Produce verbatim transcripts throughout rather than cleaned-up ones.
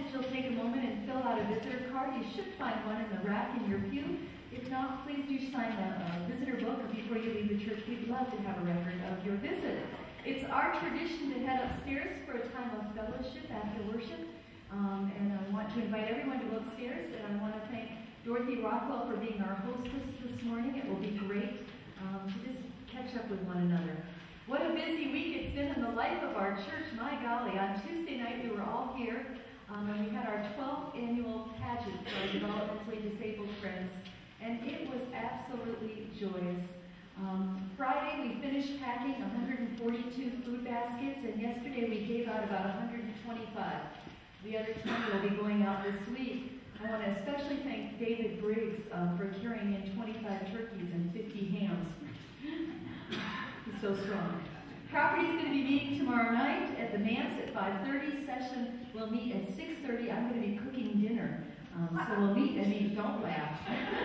that you'll take a moment and fill out a visitor card. You should find one in the rack in your pew. If not, please do sign the uh, visitor book before you leave the church. We'd love to have a record of your visit. It's our tradition to head upstairs for a time of fellowship after worship. Um, and I want to invite everyone to go upstairs. And I want to thank Dorothy Rockwell for being our hostess this morning. It will be great um, to just catch up with one another. What a busy week it's been in the life of our church. My golly, on Tuesday night we were all here, um, and we had our twelfth annual pageant for our developmentally disabled friends, and it was absolutely joyous. Um, Friday we finished packing one hundred forty-two food baskets, and yesterday we gave out about one hundred twenty-five. The other twenty will be going out this week. I want to especially thank David Briggs um, for carrying in twenty-five turkeys and fifty hams. He's so strong. Property is going to be meeting tomorrow night at the Manse at five thirty. Session will meet at six thirty. I'm going to be cooking dinner. Um, so we'll meet and eat. Don't laugh.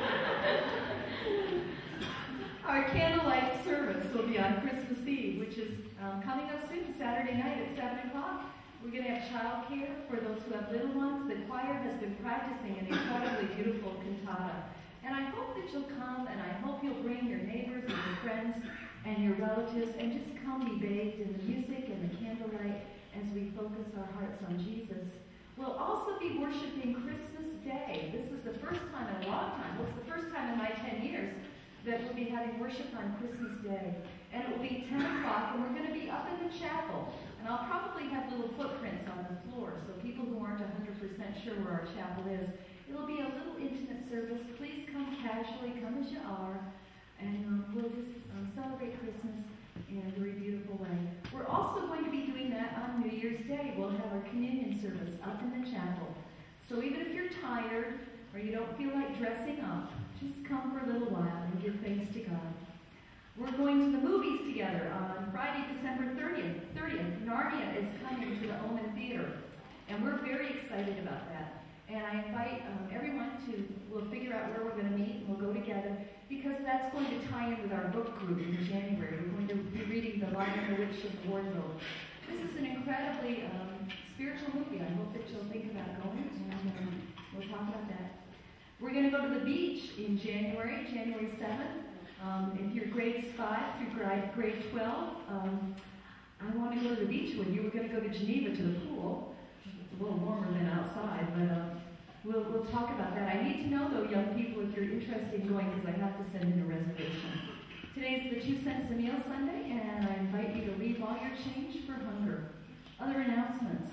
Our candlelight service will be on Christmas Eve, which is um, coming up soon, Saturday night at seven o'clock. We're going to have child care for those who have little ones. The choir has been practicing an incredibly beautiful cantata. And I hope that you'll come, and I hope you'll bring your neighbors and your friends and your relatives, and just come be bathed in the music and the candlelight as we focus our hearts on Jesus. We'll also be worshiping Christmas Day. This is the first time in a long time. Well, it's the first time in my ten years that we'll be having worship on Christmas Day. And it will be ten o'clock, and we're going to be up in the chapel. And I'll probably have little footprints on the floor, so people who aren't one hundred percent sure where our chapel is, it'll be a little intimate service. Please come casually, come as you are, and um, we'll just um, celebrate Christmas in a very beautiful way. We're also going to be doing that on New Year's Day. We'll have our communion service up in the chapel. So even if you're tired or you don't feel like dressing up, just come for a little while and give thanks to God. We're going to the movies together on Friday, December thirtieth. Narnia is coming to the Omen Theater, and we're very excited about that. And I invite um, everyone to, we'll figure out where we're going to meet, and we'll go together, because that's going to tie in with our book group in January. We're going to be reading The Lion, the Witch, and the Wardrobe. This is an incredibly um, spiritual movie. I hope that you'll think about going, and um, we'll talk about that. We're going to go to the beach in January, January seventh. Um, if you're grades five through grade, grade twelve, um, I want to go to the beach with you. We're going to go to Geneva to the pool. It's a little warmer than outside, but uh, we'll, we'll talk about that. I need to know, though, young people, if you're interested in going, because I have to send in a reservation. Today's the Two Cents a Meal Sunday, and I invite you to leave all your change for hunger. Other announcements?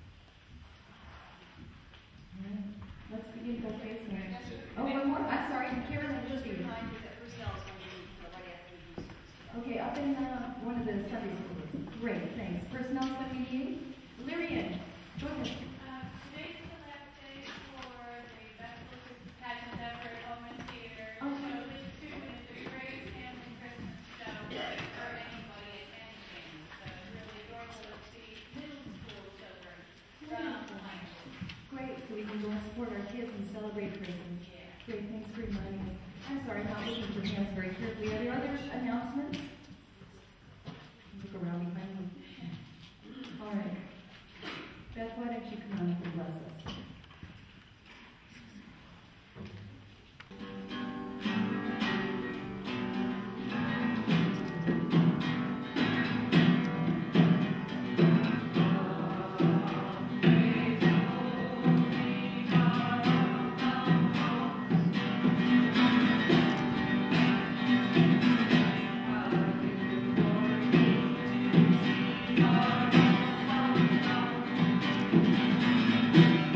All right. Let's begin by praising Him. Oh, one more. I'm sorry. Karen, I just remind you that personnel is going to be right after the use. Okay, up in uh, one of the Sunday schools. Great, thanks. Personnel is going to be meeting. Lyrian, go ahead. Uh, today's the last day for the Festival Christmas Pageant effort at Omen Theater. Okay. So this too is a great family Christmas show for anybody at any age. So it's really adorable to see middle school children from high school. Great, so we can go and support our kids and celebrate Christmas. Yeah. Great, thanks for reminding me. I'm sorry, I'm not looking for hands very carefully. Are there other announcements? Look around behind me. All right. Beth, why don't you come on and bless us? Thank you.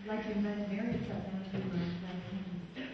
I'd like to invite Mary to step down to the right.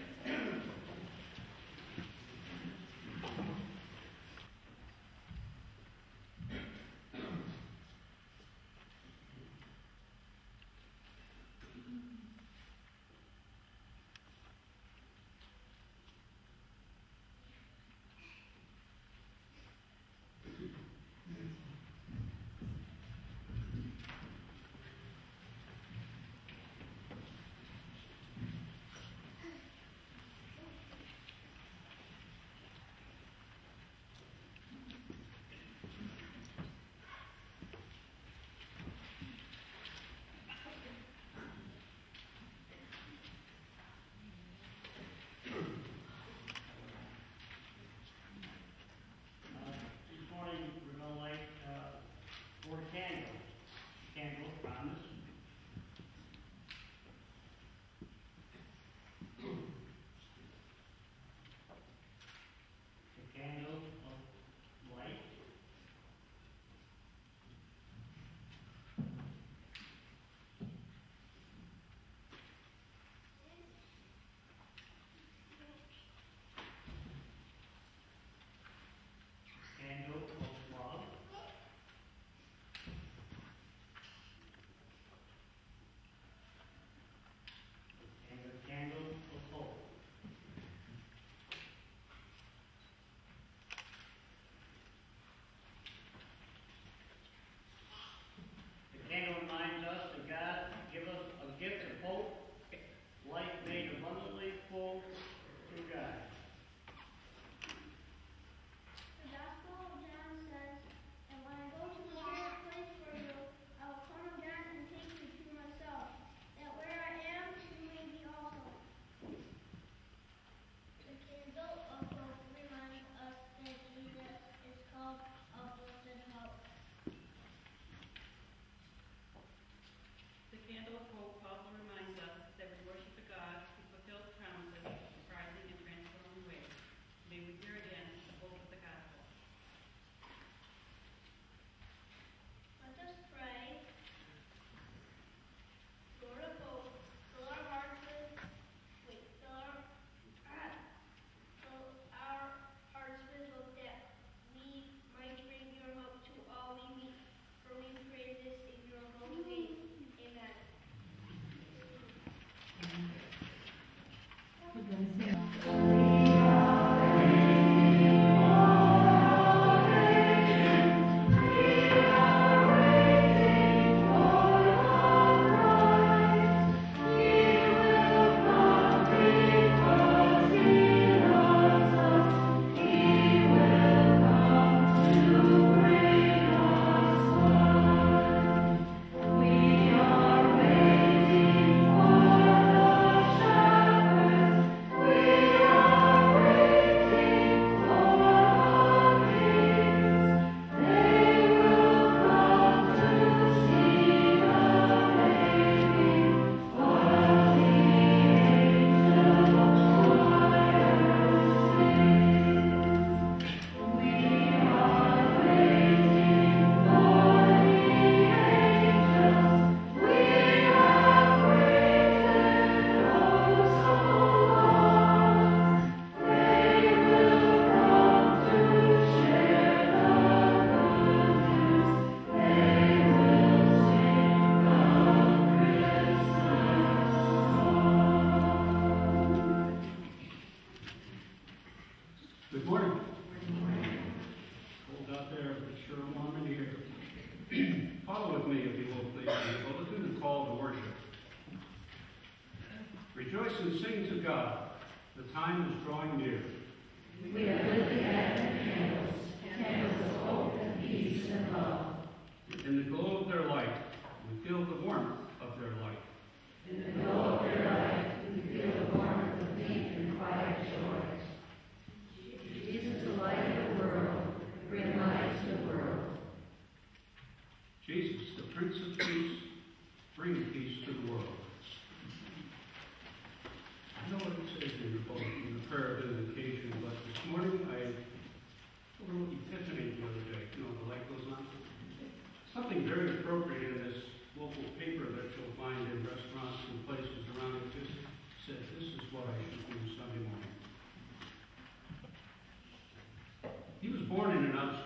Rejoice and sing to God. The time is drawing near. We are lit the Advent candles, candles of hope and peace and love. In the glow of their light, we feel the warmth of their light. In the glow of their light, we feel the warmth of deep and quiet joy. Jesus, the light of the world, bring light to the world. Jesus, the Prince of Peace, bring peace to the world. I know what it says in your book, in the prayer of invocation, but this morning I had a little epiphany the other day. You know, the light goes on. Something very appropriate in this local paper that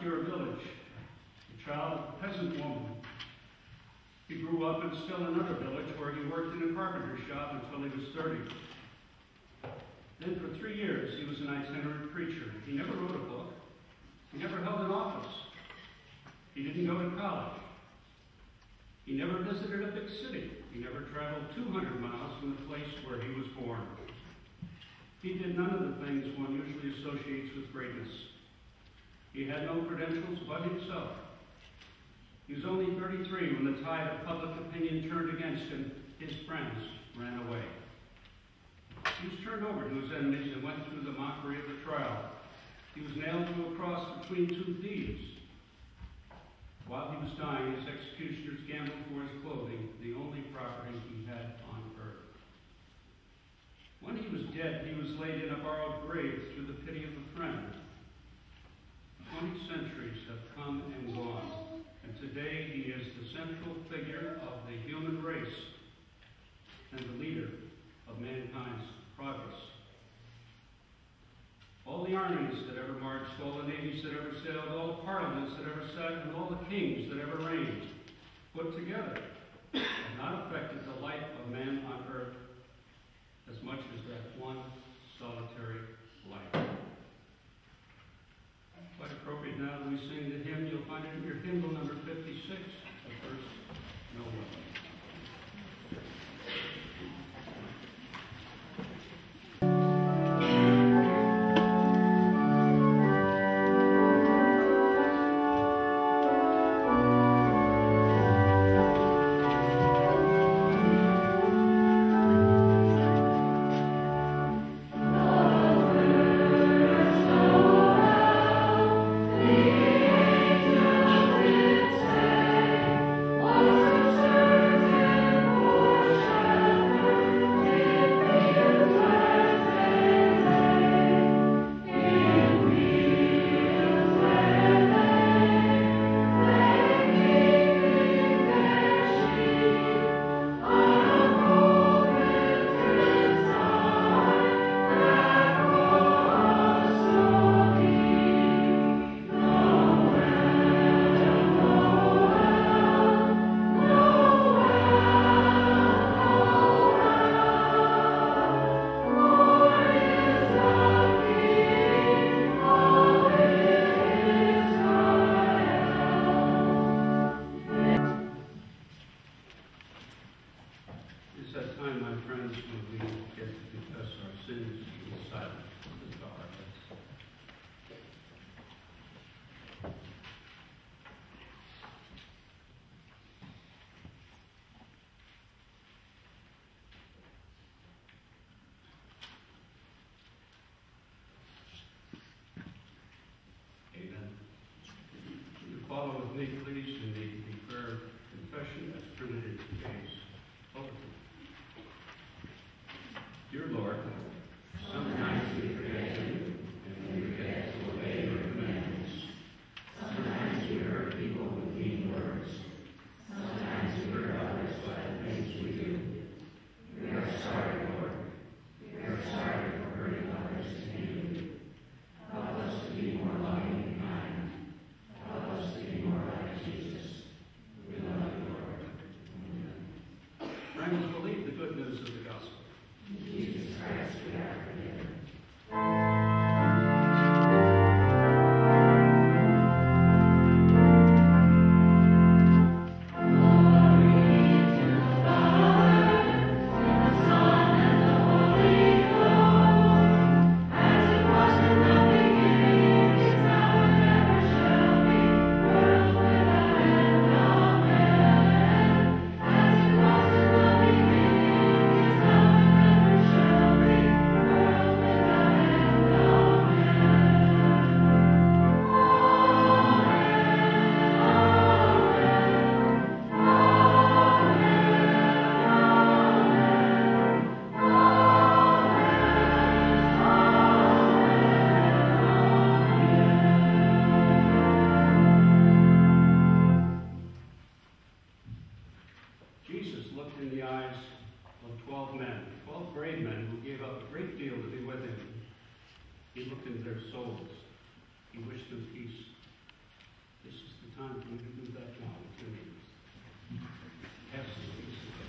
obscure village, the child of a peasant woman. He grew up in still another village where he worked in a carpenter shop until he was thirty. Then for three years he was an itinerant preacher. He never wrote a book. He never held an office. He didn't go to college. He never visited a big city. He never traveled two hundred miles from the place where he was born. He did none of the things one usually associates with greatness. He had no credentials but himself. He was only thirty-three when the tide of public opinion turned against him. His friends ran away. He was turned over to his enemies and went through the mockery of the trial. He was nailed to a cross between two thieves. While he was dying, his executioners gambled for his clothing, the only property he had on earth. When he was dead, he was laid in a borrowed grave through the pity of a friend. Twenty centuries have come and gone, and today he is the central figure of the human race and the leader of mankind's progress. All the armies that ever marched, all the navies that ever sailed, all the parliaments that ever sat, and all the kings that ever reigned, put together, have not affected the life of man on earth as much as that one solitary life. Quite appropriate now that we sing the hymn. You'll find it in your hymnal number fifty-six, the first No Weapon. Follow with me, please, in the, the prayer of confession as printed in today's bulletin. Dear Lord, sometimes we forget you, and we forget to obey your commandments. Sometimes we hurt people with mean words. Sometimes we hurt others by the things we do. We are sorry, Lord. We are sorry for hurting others and you. Help us to be more loving and kind. Help us to be more like Jesus. We love you, Lord. Amen. Friends, believe the good news of the gospel. In Jesus Christ, we are forgiven. time for me to do that now. Absolutely.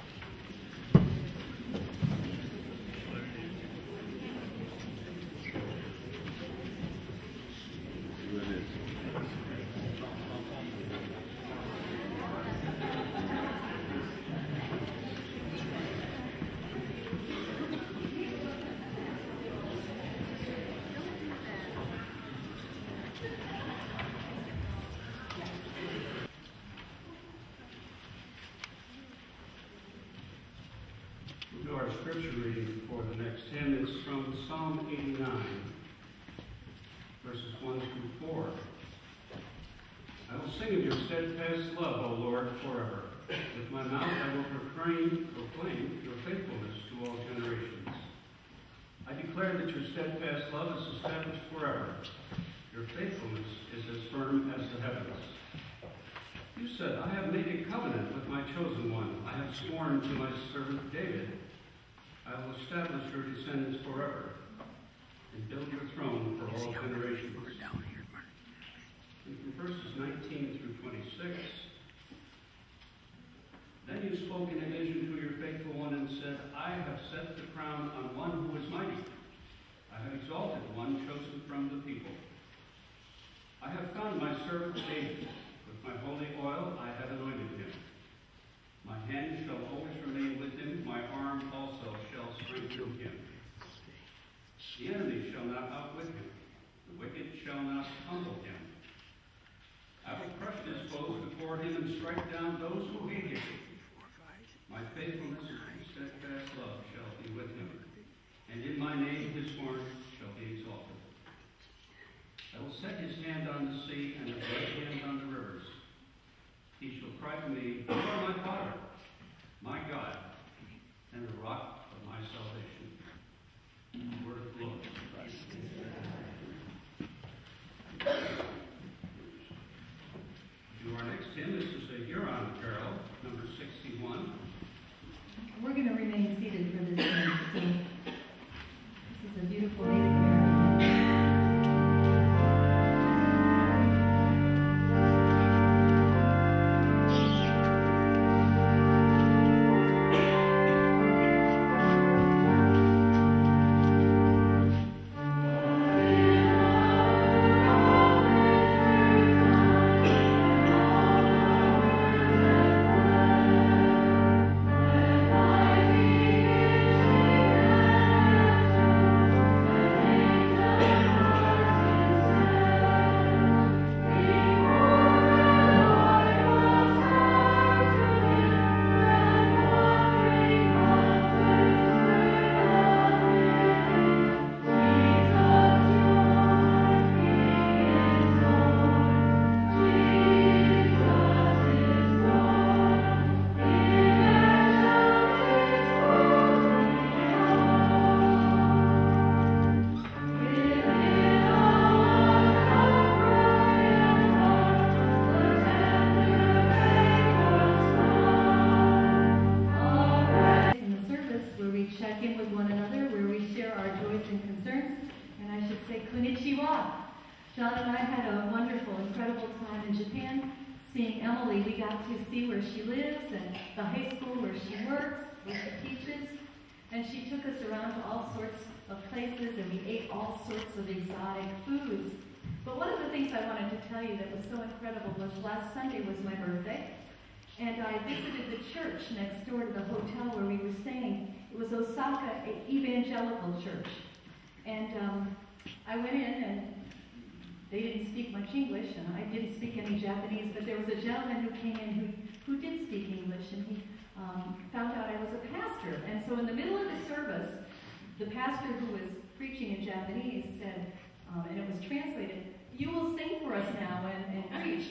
We'll do our scripture reading for the next hymn. It's from Psalm eighty-nine, verses one through four. I will sing of your steadfast love, O Lord, forever. With my mouth I will proclaim, proclaim your faithfulness to all generations. I declare that your steadfast love is established forever. Your faithfulness is as firm as the heavens. You said, I have made a covenant with my chosen one. I have sworn to my servant David. I will establish your descendants forever and build your throne for all generations. And from verses nineteen through twenty-six, then you spoke in a vision to your faithful one and said, I have set the crown on one who is mighty. I have exalted one chosen from the people. I have found my servant David. With my holy oil I have anointed him. My hand shall always remain with him. My arm also shall strengthen him. The enemy shall not outwit him. The wicked shall not humble him. I will crush his foes before him and strike down those who hate him. My faithfulness and steadfast love shall be with him, and in my name his horn shall be exalted. I will set his hand on the sea and his right hand on the rivers. He shall cry to me, You are my Father, my God, and the rock of my salvation. The word of the Lord. To our next hymn, this is a Huron carol, number sixty-one. We're going to remain seated for this hymn. So this is a beautiful native carol. John and I had a wonderful, incredible time in Japan seeing Emily. We got to see where she lives and the high school where she works, where she teaches. And she took us around to all sorts of places, and we ate all sorts of exotic foods. But one of the things I wanted to tell you that was so incredible was last Sunday was my birthday. And I visited the church next door to the hotel where we were staying. It was Osaka Evangelical Church. And um, I went in, and they didn't speak much English, and I didn't speak any Japanese, but there was a gentleman who came in who, who did speak English, and he um, found out I was a pastor. And so in the middle of the service, the pastor who was preaching in Japanese said, um, and it was translated, "You will sing for us now and, and preach."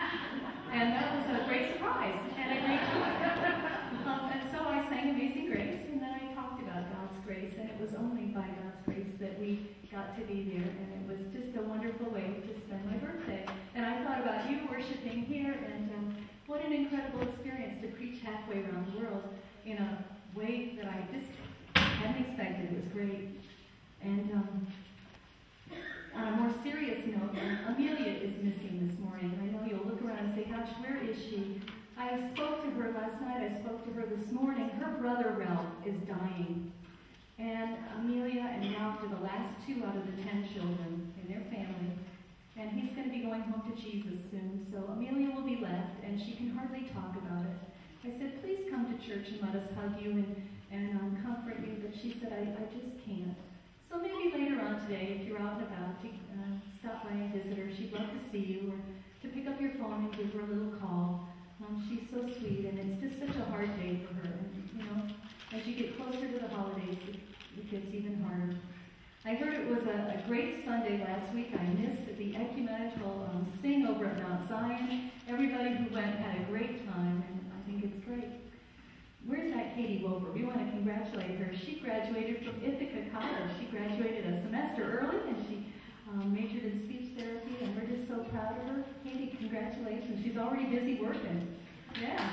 And that was a great surprise and a great joy. Um, and so I sang Amazing Grace, and then I talked about God's grace, and it was only by God's grace that we got to be there, and it was just a wonderful way to spend my birthday. And I thought about you worshiping here, and um, what an incredible experience to preach halfway around the world in a way that I just hadn't expected. It was great. And um, on a more serious note, Amelia is missing this morning. I know you'll look around and gosh, where is she? I spoke to her last night. I spoke to her this morning. Her brother, Ralph, is dying. And Amelia and Ralph are the last two out of the ten children in their family. And he's going to be going home to Jesus soon. So Amelia will be left, and she can hardly talk about it. I said, please come to church and let us hug you and, and um, comfort you. But she said, I, I just can't. So maybe later on today, if you're out and about, to uh, stop by and visit her. She'd love to see you, or to pick up your phone and give her a little call. Um, she's so sweet, and it's just such a hard day for her. And, you know, as you get closer to the holidays, it, it gets even harder. I heard it was a, a great Sunday last week. I missed the ecumenical um, sing over at Mount Zion. Everybody who went had a great time, and I think it's great. Where's that Katie Wover? We want to congratulate her. She graduated from Ithaca College. She graduated a semester early, and she um, majored in speech therapy, and we're just so proud of her. Katie, congratulations. She's already busy working. Yeah.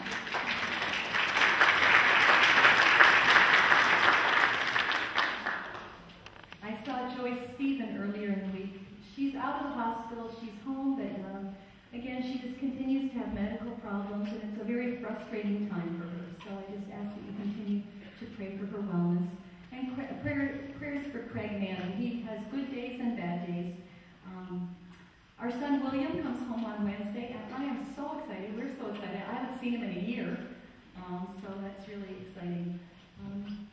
I saw Joyce Stephen earlier in the week. She's out of the hospital. She's home, but um, again, she just continues to have medical problems, and it's a very frustrating time for her. So I just ask that you continue to pray for her wellness. And prayer, prayers for Craig Manning. He has good days and bad days. Um, our son William comes home on Wednesday, and I am so excited. We're so excited. I haven't seen him in a year, um, so that's really exciting. Um,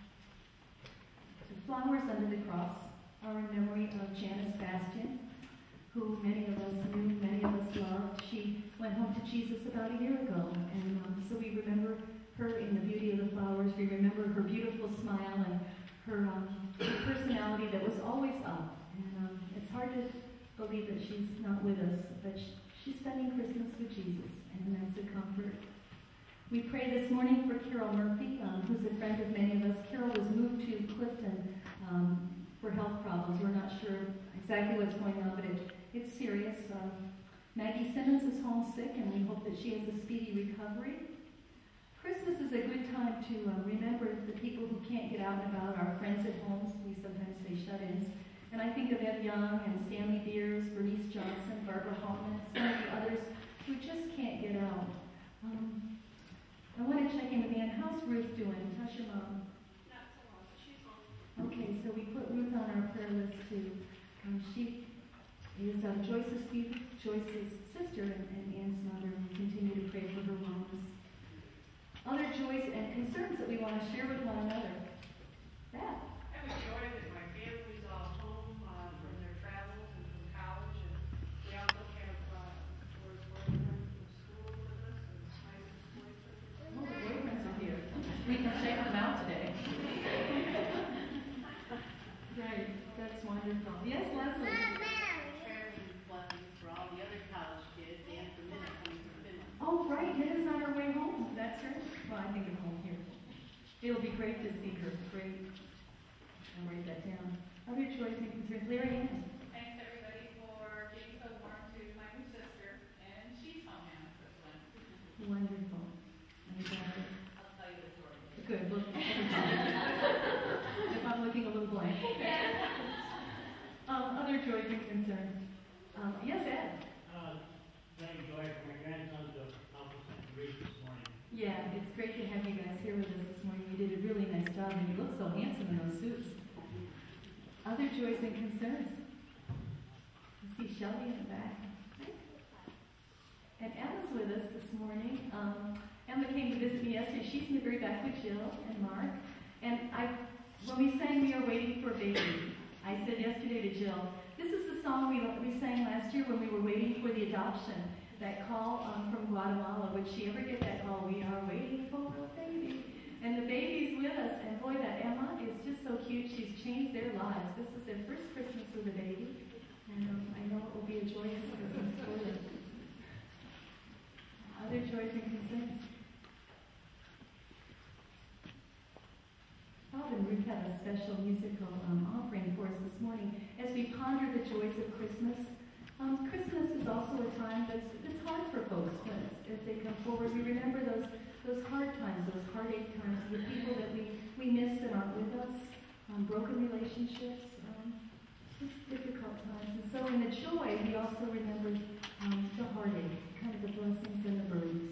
the flowers under the cross are in memory of Janice Bastian, who many of us knew, many of us loved. She went home to Jesus about a year ago, and um, so we remember her in the beauty of the flowers. We remember her beautiful smile and her, um, her personality that was always up. And um, it's hard to believe that she's not with us, but she, she's spending Christmas with Jesus, and that's a comfort. We pray this morning for Carol Murphy, um, who's a friend of many of us. Carol was moved to Clifton um, for health problems. We're not sure exactly what's going on, but it, it's serious. Um, Maggie Simmons is homesick, and we hope that she has a speedy recovery. Christmas is a good time to uh, remember the people who can't get out and about, our friends at homes. We sometimes say shut-ins. And I think of Ed Young and Stanley Beers, Bernice Johnson, Barbara Hoffman, some of the others who just can't get out. Um, I want to check in with Ann. How's Ruth doing? How's your mom? Not so long, but she's home. Okay, so we put Ruth on our prayer list too. Um, she is um, Joyce's, Joyce's sister and, and Ann's mother, and we continue to pray for her wellness. Other joys and concerns that we want to share with one another. That. I have a joy that my family's all home uh, from their travels and from college, and we also have uh, Laura's boyfriend from school with us, and Simon's boyfriend. Oh, the boyfriends are here. We can shake them out today. Right, that's wonderful. Yes, Leslie. Prayers and blessings for all the other college kids and for Minna coming from Finland. Oh, right, Minna's on her way home. That's her. Well, I think of home here. It'll be great to see her. Great. I'll write that down. Other joys and concerns. Larry Ann. Thanks everybody for being so warm to my new sister, and she's home now, so it's fun. Wonderful. I'm glad. I'll tell you the story. Good. Look. If I'm looking a little blank. um, other joys and concerns. Um, yes, Ed. Uh, very joy for my grandson's accomplishment read this morning. Yeah, it's great to have you guys here with us this morning. You did a really nice job, and you look so handsome in those suits. Other joys and concerns. I see Shelby in the back. And Emma's with us this morning. Um, Emma came to visit me yesterday. She's in the very back with Jill and Mark. And I, when we sang We Are Waiting for a Baby, I said yesterday to Jill, this is the song we, we sang last year when we were waiting for the adoption. That call um, from Guatemala. Would she ever get that call? We are waiting for a baby. And the baby's with us. And boy, that Emma is just so cute. She's changed their lives. This is their first Christmas with a baby. And um, I know it will be a joyous Christmas for them. Other joys and concerns. Bob and Ruth have a special musical um, offering for us this morning as we ponder the joys of Christmas. Um, Christmas is also a time that's it's hard for folks when, as they come forward. We remember those those hard times, those heartache times, the people that we, we miss that aren't with us, um, broken relationships, um, just difficult times. And so in the joy, we also remember um, the heartache. kind of the blessings and the burdens.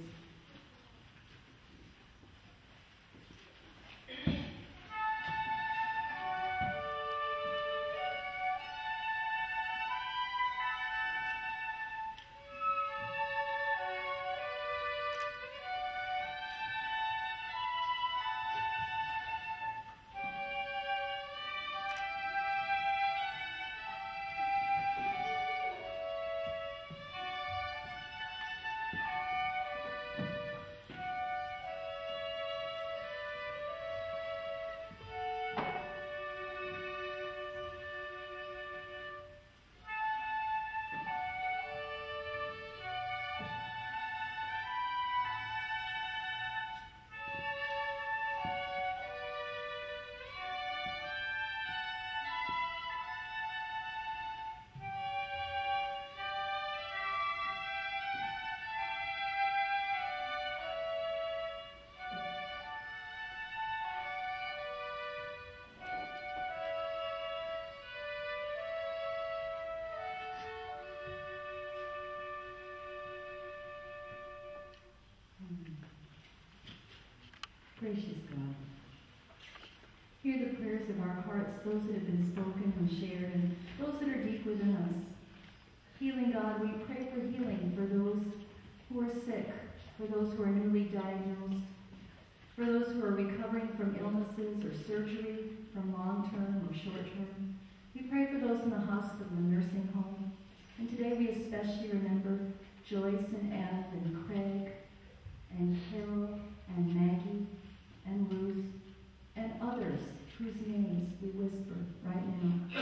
Gracious God, hear the prayers of our hearts, those that have been spoken and shared, and those that are deep within us. Healing God, we pray for healing for those who are sick, for those who are newly diagnosed, for those who are recovering from illnesses or surgery, from long-term or short-term. We pray for those in the hospital and nursing home. And today we especially remember Joyce and Ev and Craig and Carol and Maggie and Ruth, and others whose names we whisper right now.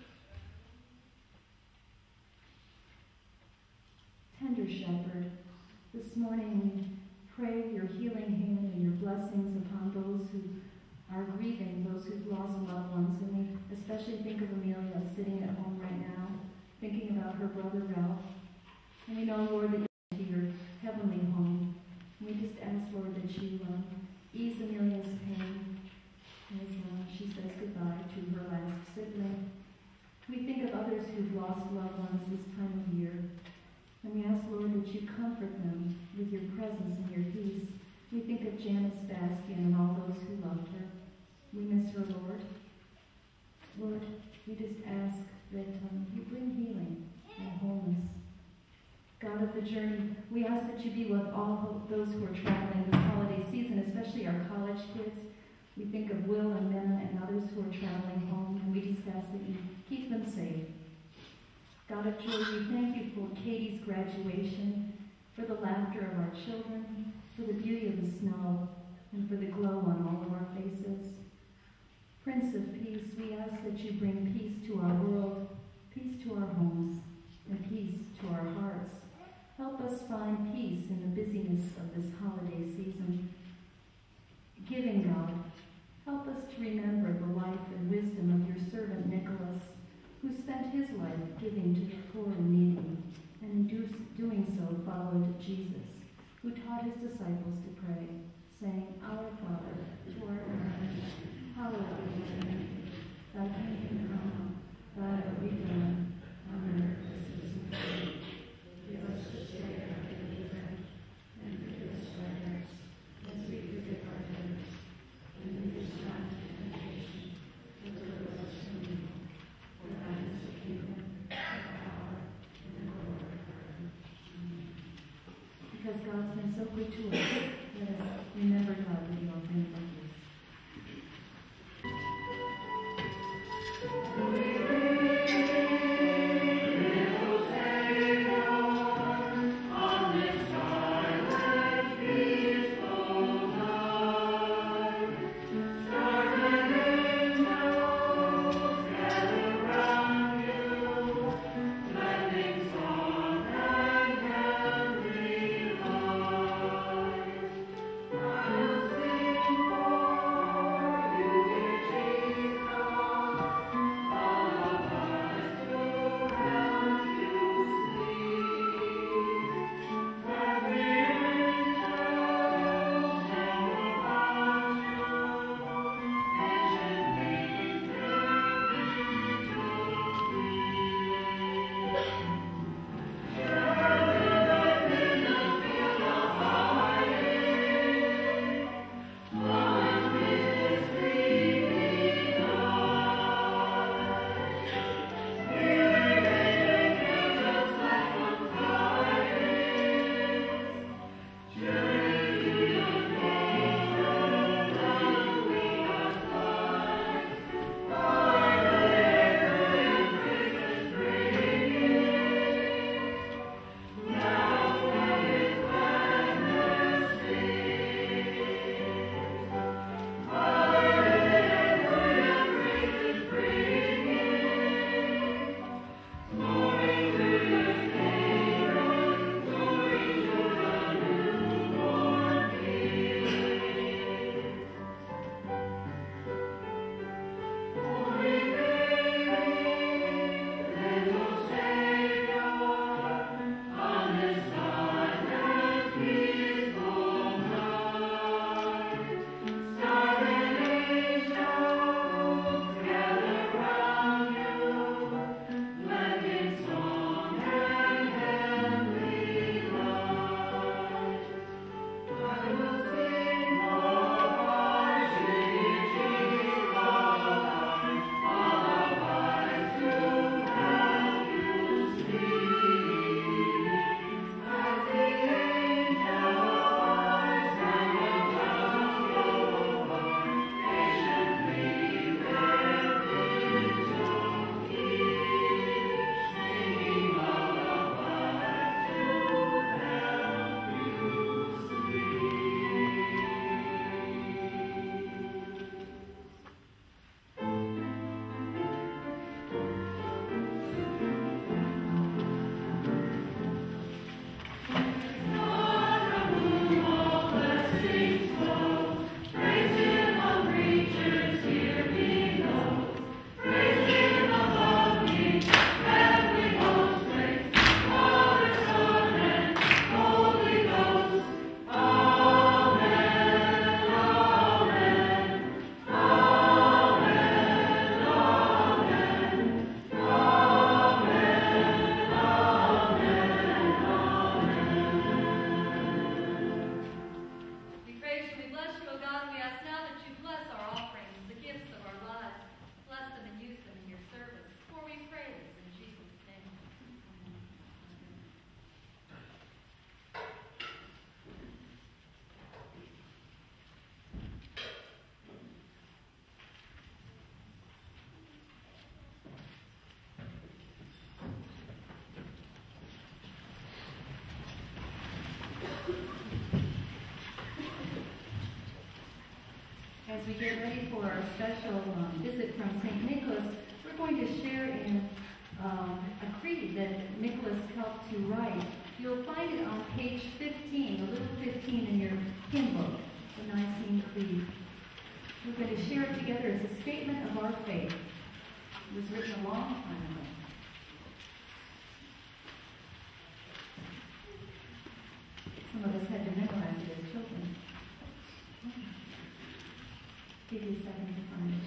Tender Shepherd, this morning we pray your healing hand and your blessings upon those who are grieving, those who've lost loved ones, and we especially think of Amelia sitting at home right now, thinking about her brother Ralph. And we know, Lord, that you're to your heavenly home. And we just ask, Lord, that you um, ease Amelia's pain as uh, she says goodbye to her last sibling. We think of others who've lost loved ones this time of year. And we ask, Lord, that you comfort them with your presence and your peace. We think of Janice Bastian and all those who loved her. We miss her, Lord. Lord, we just ask that um, you bring healing and wholeness. God of the journey, we ask that you be with all those who are traveling this holiday season, especially our college kids. We think of Will and Minna and others who are traveling home, and we just ask that you keep them safe. God of joy, we thank you for Katie's graduation, for the laughter of our children, for the beauty of the snow, and for the glow on all of our faces. Prince of Peace, we ask that you bring peace to our world, peace to our homes, and peace to our hearts. Help us find peace in the busyness of this holiday season. Giving God, help us to remember the life and wisdom of your servant Nicholas, who spent his life giving to the poor and needy, and in do, doing so followed Jesus, who taught his disciples to pray, saying, Our Father, who art in heaven, hallowed be thy name. Thy kingdom come, thy will be done, on earth as it is in heaven. Give us this day our daily bread, and forgive us our debts, as we forgive our debtors. And lead us not into temptation, but deliver us from evil. For thine is the kingdom, the power, and the glory forever. Amen. Because God's been so good to us, let us remember God with your offering like this. as we get ready for our special um, visit from Saint Nicholas, we're going to share in um, a creed that Nicholas helped to write. You'll find it on page fifteen, the little fifteen in your hymn book, the Nicene Creed. We're going to share it together as a statement of our faith. It was written a long time ago. Some of us had to memorize it as children. Give you a second to find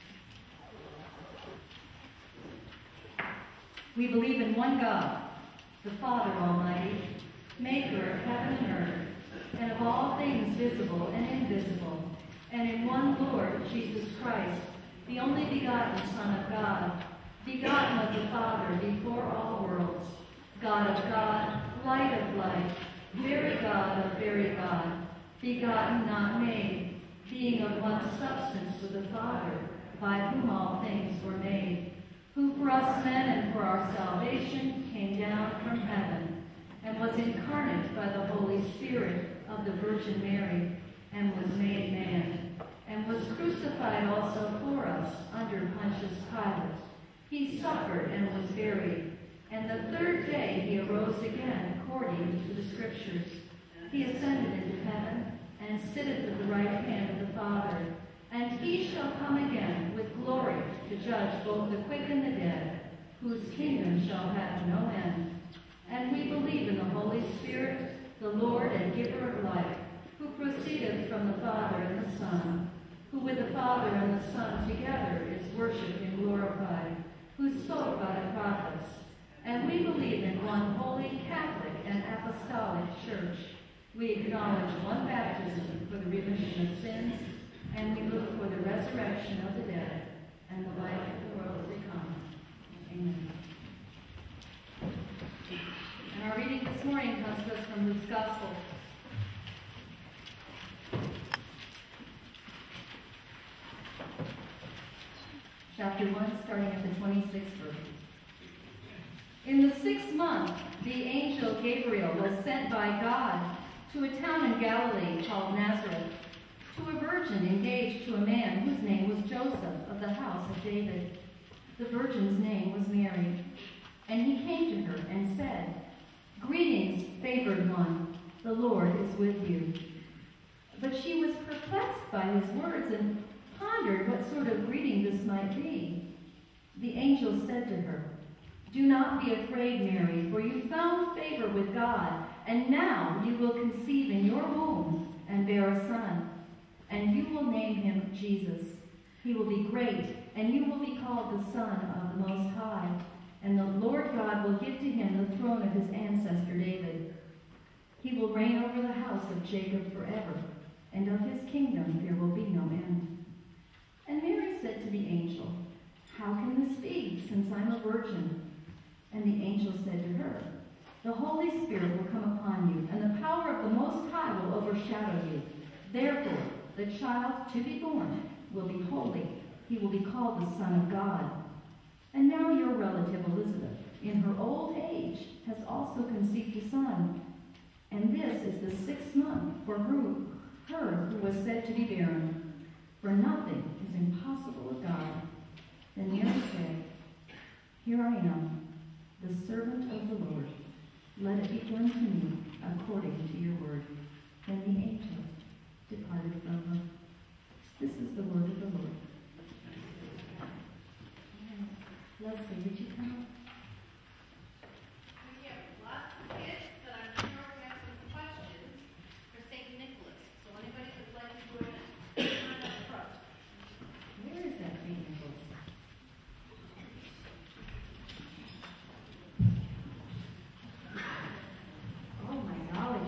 it. We believe in one God, the Father Almighty, maker of heaven and earth, and of all things visible and invisible, and in one Lord, Jesus Christ, the only begotten Son of God, begotten of the Father before all worlds, God of God, light of light, very God of very God, begotten, not made, being of one substance with the Father, by whom all things were made, who for us men and for our salvation came down from heaven, and was incarnate by the Holy Spirit of the Virgin Mary, and was made man, and was crucified also for us under Pontius Pilate. He suffered and was buried, and the third day he arose again according to the Scriptures. He ascended into heaven, and sitteth at the right hand of the Father. And he shall come again with glory to judge both the quick and the dead, whose kingdom shall have no end. And we believe in the Holy Spirit, the Lord and giver of life, who proceedeth from the Father and the Son, who with the Father and the Son together is worshipped and glorified, who spoke by the prophets. And we believe in one holy, Catholic, and apostolic church. We acknowledge one baptism for the remission of sins, and we look for the resurrection of the dead and the life of the world to come. Amen. And our reading this morning comes to us from Luke's Gospel. Chapter one, starting at the twenty-sixth verse. In the sixth month, the angel Gabriel was sent by God to a town in Galilee called Nazareth, to a virgin engaged to a man whose name was Joseph of the house of David. The virgin's name was Mary. And he came to her and said, "Greetings, favored one, the Lord is with you." But she was perplexed by his words and pondered what sort of greeting this might be. The angel said to her, "Do not be afraid, Mary, for you found favor with God, and now you will conceive in your womb and bear a son, and you will name him Jesus. He will be great, and you will be called the Son of the Most High, and the Lord God will give to him the throne of his ancestor David. He will reign over the house of Jacob forever, and of his kingdom there will be no end." And Mary said to the angel, "How can this be, since I'm a virgin?" And the angel said to her, "The Holy Spirit will come upon you, and the power of the Most High will overshadow you. Therefore, the child to be born will be holy. He will be called the Son of God. And now your relative Elizabeth, in her old age, has also conceived a son. And this is the sixth month for her, her who was said to be barren. For nothing is impossible with God." Then Mary said, "Here I am, the servant of the Lord. Let it be done to me according to your word." Then the angel departed from her. This is the word of the Lord. Leslie, would you come up? We have lots of kids, but I'm sure we have some questions for Saint Nicholas. So anybody who'd like to join us, come on up front. Where is that Saint Nicholas? Oh my golly.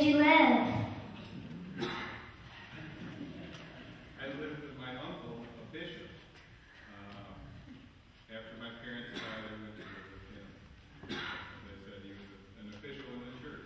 did you live? I lived with my uncle, a bishop. Uh, after my parents died, I went to live with him. As I said, he was an official in the church.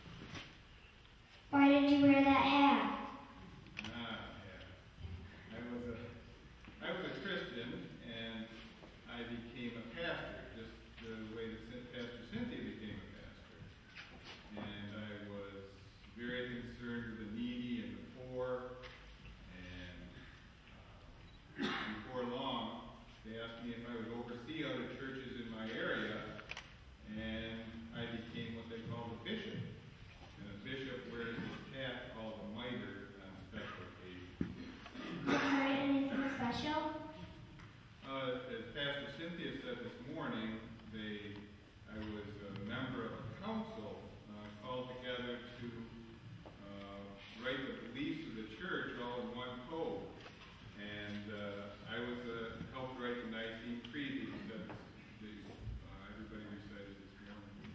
Why did you wear that hat? Ah, yeah. I was a, I was a Christian, and I became a pastor, just the way that Cyn- Pastor Cynthia became a pastor. And I was very concerned with the needy and the poor. And uh, before long, they asked me if I would oversee other churches in my area, and I became what they call a bishop. And a bishop wears his hat called a mitre on special occasions. Did you wear anything special? Uh, as Pastor Cynthia said this morning, they, I was a member of a council uh, called together to uh, write the beliefs of the church all in one code. And uh, I was uh, helped write the Nicene Creed that the, uh, everybody recited this morning.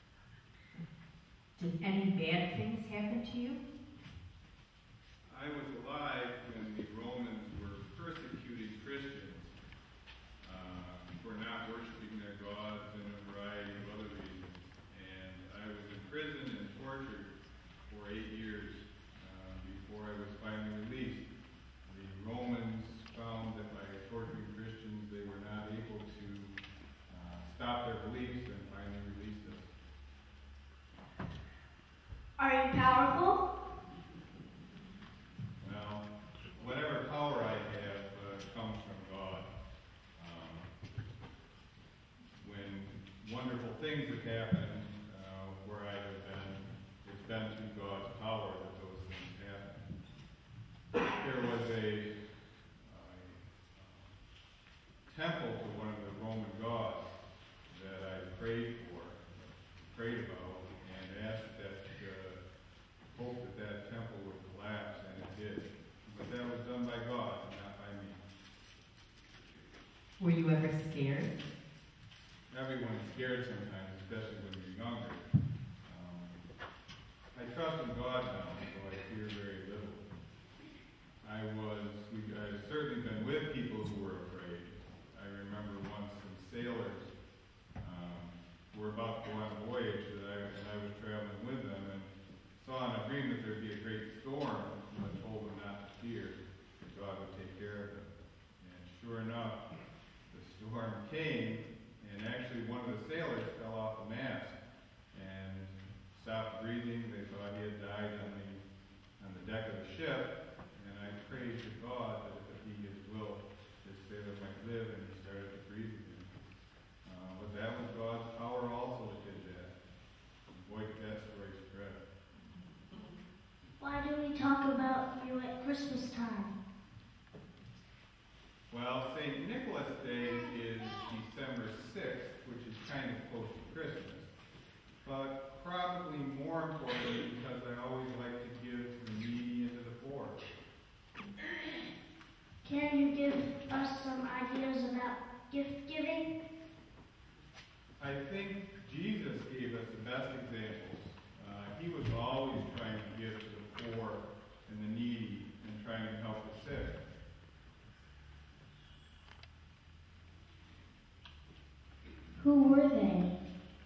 Did any bad things happen to you? I was alive when the Romans were persecuting Christians uh, for not worshiping their gods and a variety of other reasons. And I was in prison and tortured for eight years uh, before I was finally released. The Romans found that by torturing Christians, they were not able to uh, stop their beliefs and finally released us. Are you powerful? Well, whatever power I have uh, comes from God. Um, when wonderful things have happened uh, where I have been, it's been through God's power that those things happen. There was a, a temple to one of the Roman gods that I prayed for, prayed about, and asked that, uh, hoped that that temple would collapse, and it did. But that was done by God, not by me. Were you ever scared? Everyone's scared sometimes, especially when you're younger. Um, I trust in God now, so I fear very little. I was, we, I've certainly been with people who were afraid. I remember once some sailors um, were about to go on a voyage that I, and I was traveling with them, and saw in a dream that there'd be a great storm, and I told them not to fear, that God would take care of them. And sure enough, the storm came, and actually one of the sailors fell off the mast and stopped breathing. They thought he had died on the on the deck of the ship, and I prayed to God that if it be His will, this sailor might live, and he started to breathe again. Uh, but that was God's power also that did that. And boy, did that story spread. Why do we talk about you at Christmas time? Well, Saint Nicholas Day is December sixth, which is kind of close to Christmas. But probably more importantly, because I always like to give to the needy and to the poor. Can you give us some ideas about gift giving? I think Jesus gave us the best examples. Uh, he was always trying to give to the poor and the needy and trying to help the sick. Who were they?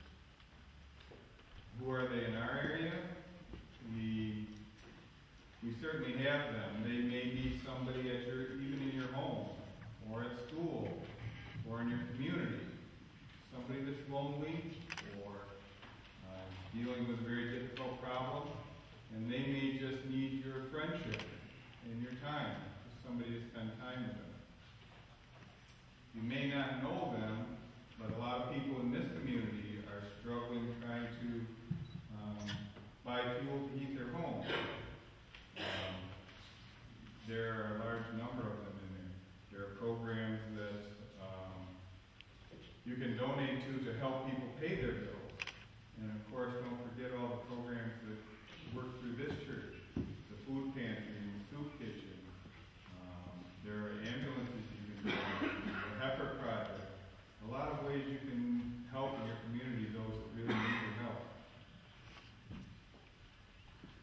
Who are they in our area? We we certainly have them. They may be somebody at your even in your home, or at school, or in your community. Somebody that's lonely, or uh, dealing with a very difficult problem, and they may just need your friendship and your time, somebody to spend time with them. You may not know them, but a lot of people in this community are struggling trying to um, buy fuel to heat their homes. Um, there are a large number of them in there. There are programs that um, you can donate to to help people pay their bills. And of course, don't forget all the programs that work through this church. The food pantry, the soup kitchen. Um, there are ambulances you can donate to, the heifer project. A lot of ways you can help in your community those that really need your help.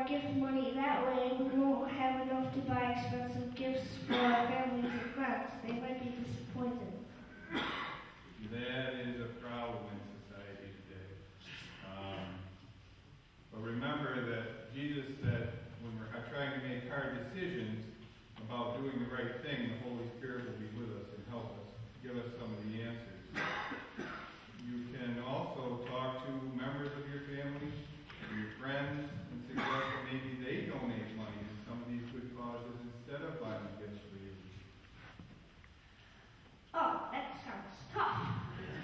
gift money that way, we won't have enough to buy expensive gifts for our families and friends. They might be disappointed. That is a problem in society today. Um, but remember that Jesus said when we're trying to make hard decisions about doing the right thing, the Holy Spirit will be with us and help us, give us some of the answers. You can also talk to members of your family, your friends, and suggest that maybe they donate money to some of these good causes instead of buying gifts for you. Oh, that sounds tough.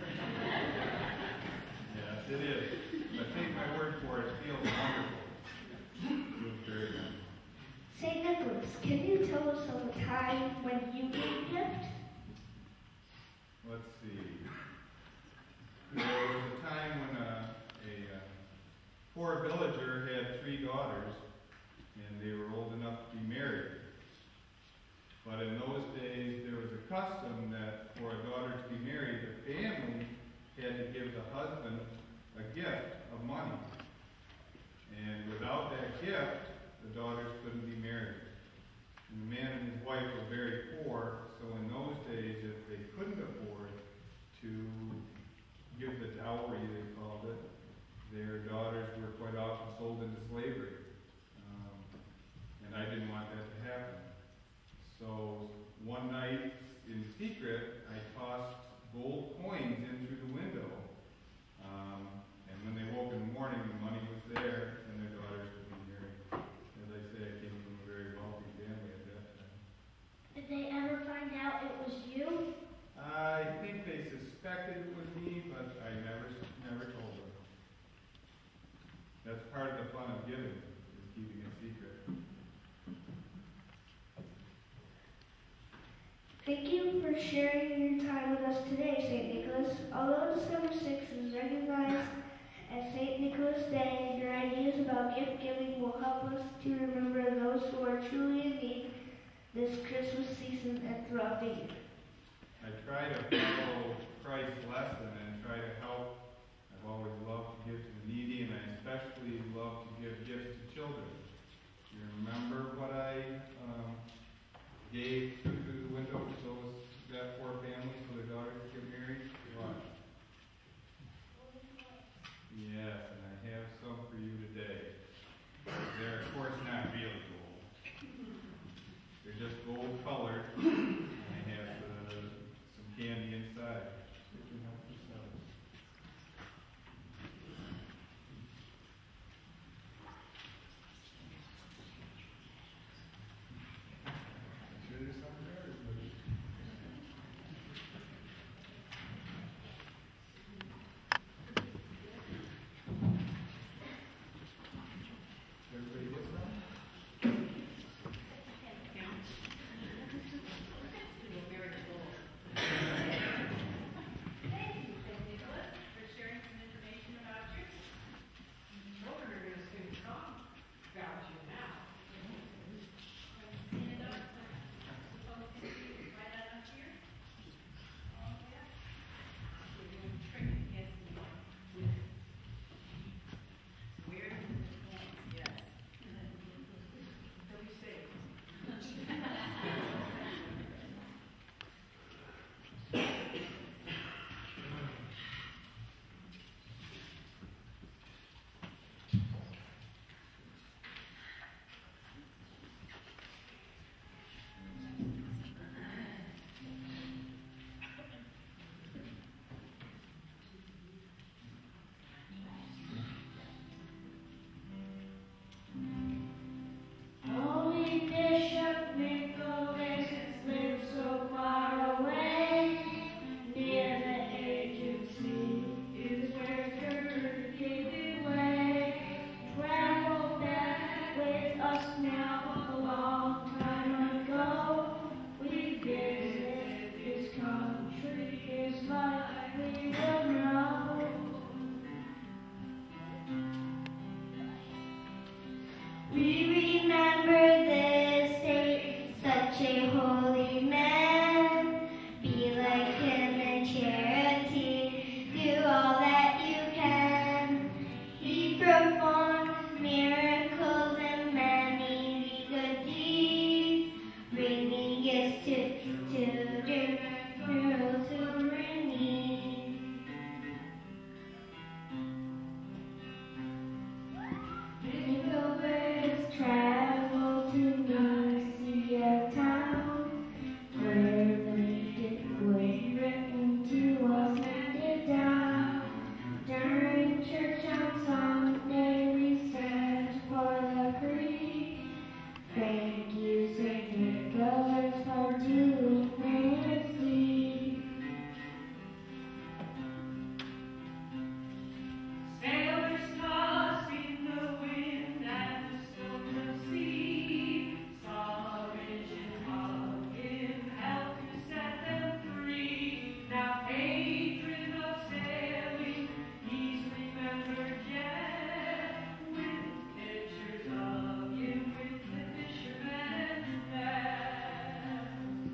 Yes, it is. But take my word for it, it feels wonderful. It feels very good. Saint Nicholas, can you tell us of a time when you gave a gift? Let's see. There was a time when a, a uh, poor villager had three daughters, and they were old enough to be married. But in those days, there was a custom that for a daughter to be married, the family had to give the husband a gift of money. And without that gift, the daughters couldn't be married. And the man and his wife were very poor, so in those days, if they couldn't afford to give the dowry, they called it, their daughters were quite often sold into slavery. Um, and I didn't want that to happen. So one night, in secret, I tossed gold coins in through the window. Um, and when they woke in the morning, the money was there, and their daughters would be married. As I say, I came from a very wealthy family at that time. Did they ever find out it was you? I think they suspected it was me, but I never, never told them. That's part of the fun of giving, is keeping it secret. Thank you for sharing your time with us today, Saint Nicholas. Although December sixth is recognized as Saint Nicholas Day, your ideas about gift giving will help us to remember those who are truly in need this Christmas season and throughout the year. I try to follow Christ's lesson and try to help. I've always loved to give to the needy, and I especially love to give gifts to children. You remember what I um, gave through the window to those that poor family so their daughters could get married? What? Yes, and I have some for you today. They're, of course, not real gold. They're just gold colored, and they have uh, some candy inside. They can help yourselves. I'm sure there's some for everybody. children, girls who were in need. Jingle bells travel to Lucy, a town where the music was written to us handed down. During church on Sunday, we stand for the creed. Thank you, Saint Nicholas, for doing this deed. Sailors tossed in the wind and the storm of sea, saw a vision of him, helped to set them free. Now patron of sailing, he's remembered yet, with pictures of him with the fisherman's net.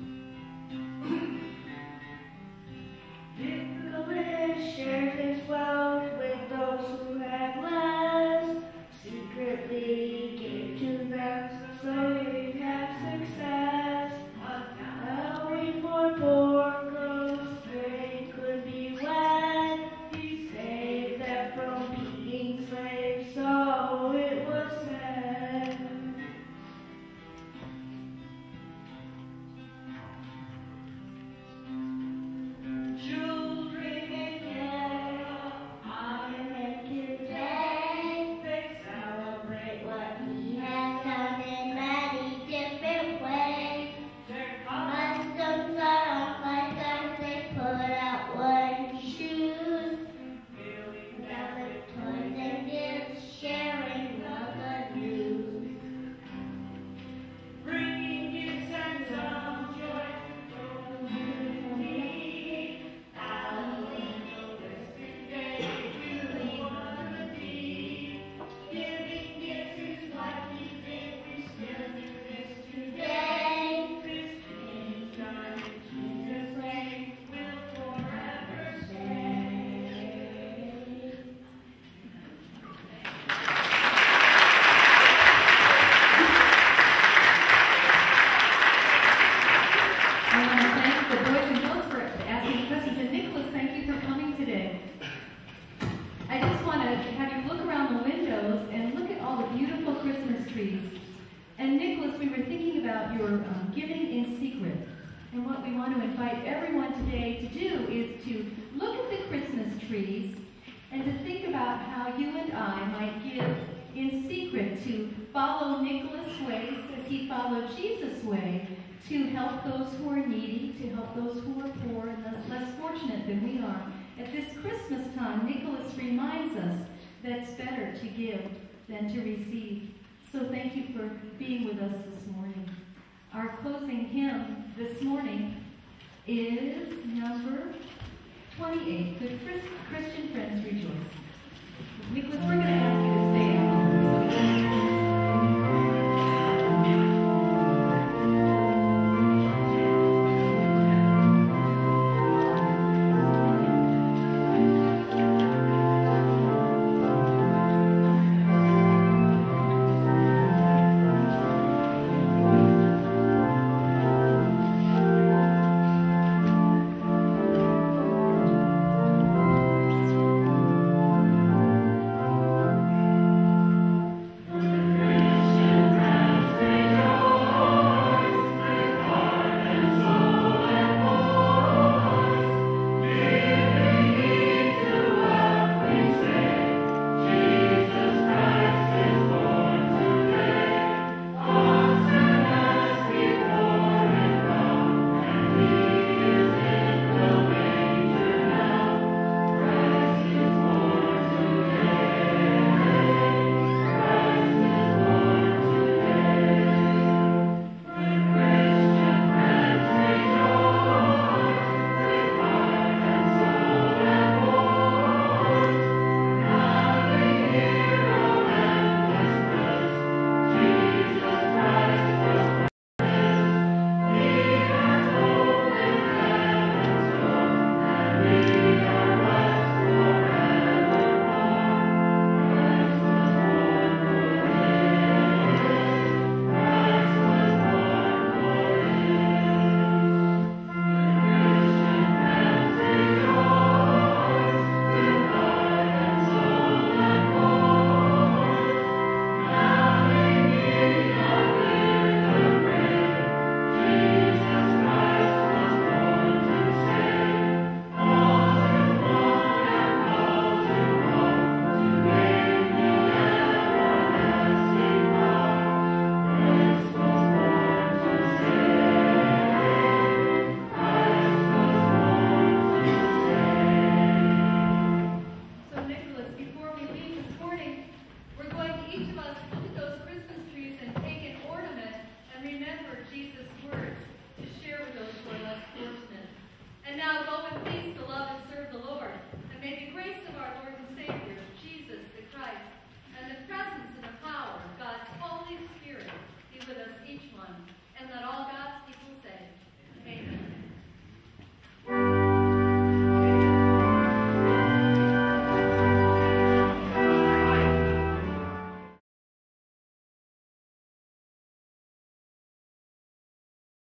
Nicholas shared his wealth with those who had less, secretly gave to them so he'd have success. Allowing for poor girls they could be wed, he saved them from being slaves, so it was said. Children in Europe, On him today, they celebrate what he has done in many different ways. their Customs are unlike ours, they put out wooden shoes, feeling now with toys and gifts, sharing all the news. bringing gifts and some joy to the community. Halloween, this day, really wanna be. Giving gifts is what we did, we still do this today. This is done in Jesus' name, will forever stay. I want to thank the boys and girls for asking questions. And Nicholas, thank you for coming today. I just want to have you look around the windows and look at all the beautiful Christmas trees. And Nicholas, we were thinking about your um, giving in secret. And what we want to invite everyone today to do is to look at the Christmas trees and to think about how you and I might give in secret to follow Nicholas' ways as he followed Jesus' way, to help those who are needy, to help those who are poor and less, less fortunate than we are. At this Christmas time, Nicholas reminds us that it's better to give than to receive. So thank you for being with us this morning. Our closing hymn this morning is number twenty-eight, Good Christian Friends Rejoice. Nicholas, we're going to